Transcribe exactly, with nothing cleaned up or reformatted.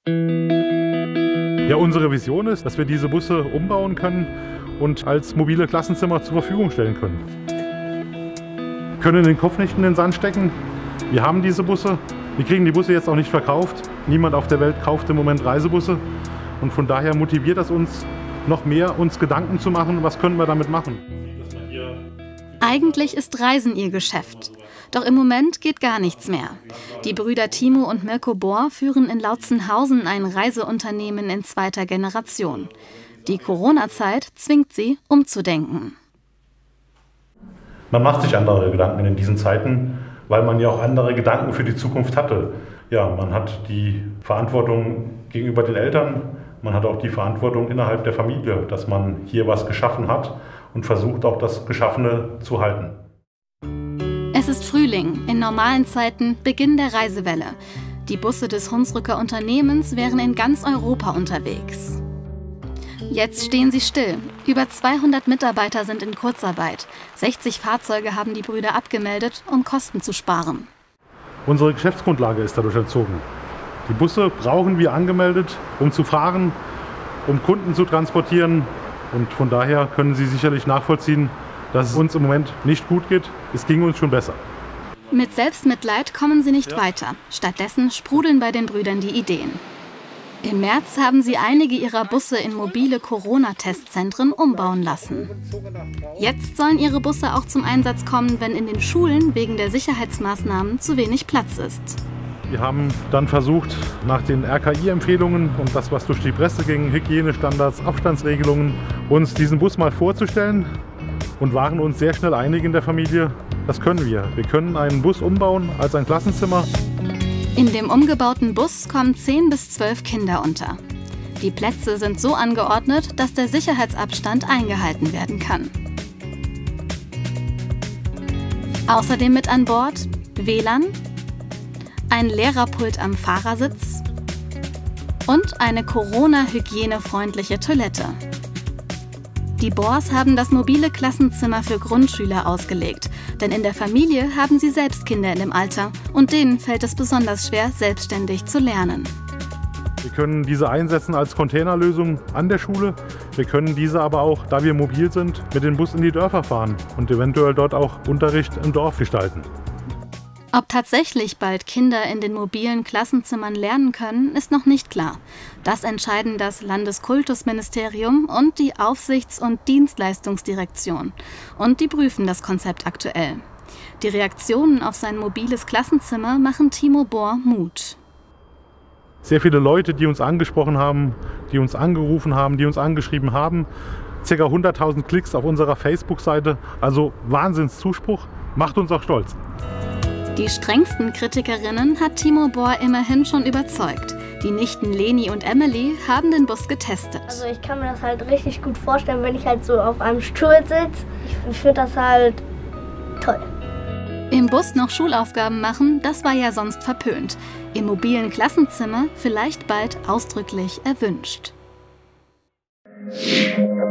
Ja, unsere Vision ist, dass wir diese Busse umbauen können und als mobile Klassenzimmer zur Verfügung stellen können. Wir können den Kopf nicht in den Sand stecken. Wir haben diese Busse. Wir kriegen die Busse jetzt auch nicht verkauft. Niemand auf der Welt kauft im Moment Reisebusse. Und von daher motiviert das uns, noch mehr uns Gedanken zu machen, was können wir damit machen. Eigentlich ist Reisen ihr Geschäft. Doch im Moment geht gar nichts mehr. Die Brüder Timo und Mirko Bohr führen in Lautzenhausen ein Reiseunternehmen in zweiter Generation. Die Corona-Zeit zwingt sie, umzudenken. Man macht sich andere Gedanken in diesen Zeiten, weil man ja auch andere Gedanken für die Zukunft hatte. Ja, man hat die Verantwortung gegenüber den Eltern, man hat auch die Verantwortung innerhalb der Familie, dass man hier was geschaffen hat und versucht auch das Geschaffene zu halten. Es ist Frühling, in normalen Zeiten Beginn der Reisewelle. Die Busse des Hunsrücker Unternehmens wären in ganz Europa unterwegs. Jetzt stehen sie still. Über zweihundert Mitarbeiter sind in Kurzarbeit. sechzig Fahrzeuge haben die Brüder abgemeldet, um Kosten zu sparen. Unsere Geschäftsgrundlage ist dadurch entzogen. Die Busse brauchen wir angemeldet, um zu fahren, um Kunden zu transportieren. Und von daher können Sie sicherlich nachvollziehen, dass es uns im Moment nicht gut geht. Es ging uns schon besser. Mit Selbstmitleid kommen sie nicht ja. weiter. Stattdessen sprudeln bei den Brüdern die Ideen. Im März haben sie einige ihrer Busse in mobile Corona-Testzentren umbauen lassen. Jetzt sollen ihre Busse auch zum Einsatz kommen, wenn in den Schulen wegen der Sicherheitsmaßnahmen zu wenig Platz ist. Wir haben dann versucht, nach den R K I-Empfehlungen und das, was durch die Presse ging, Hygienestandards, Abstandsregelungen, uns diesen Bus mal vorzustellen und waren uns sehr schnell einig in der Familie, das können wir. Wir können einen Bus umbauen als ein Klassenzimmer. In dem umgebauten Bus kommen zehn bis zwölf Kinder unter. Die Plätze sind so angeordnet, dass der Sicherheitsabstand eingehalten werden kann. Außerdem mit an Bord W L A N, ein Lehrerpult am Fahrersitz und eine Corona-hygienefreundliche Toilette. Die Bohrs haben das mobile Klassenzimmer für Grundschüler ausgelegt, denn in der Familie haben sie selbst Kinder in dem Alter und denen fällt es besonders schwer, selbstständig zu lernen. Wir können diese einsetzen als Containerlösung an der Schule. Wir können diese aber auch, da wir mobil sind, mit dem Bus in die Dörfer fahren und eventuell dort auch Unterricht im Dorf gestalten. Ob tatsächlich bald Kinder in den mobilen Klassenzimmern lernen können, ist noch nicht klar. Das entscheiden das Landeskultusministerium und die Aufsichts- und Dienstleistungsdirektion. Und die prüfen das Konzept aktuell. Die Reaktionen auf sein mobiles Klassenzimmer machen Timo Bohr Mut. Sehr viele Leute, die uns angesprochen haben, die uns angerufen haben, die uns angeschrieben haben. Circa hunderttausend Klicks auf unserer Facebook-Seite. Also Wahnsinnszuspruch, macht uns auch stolz. Die strengsten Kritikerinnen hat Timo Bohr immerhin schon überzeugt. Die Nichten Leni und Emily haben den Bus getestet. Also ich kann mir das halt richtig gut vorstellen, wenn ich halt so auf einem Stuhl sitze. Ich finde das halt toll. Im Bus noch Schulaufgaben machen, das war ja sonst verpönt. Im mobilen Klassenzimmer vielleicht bald ausdrücklich erwünscht.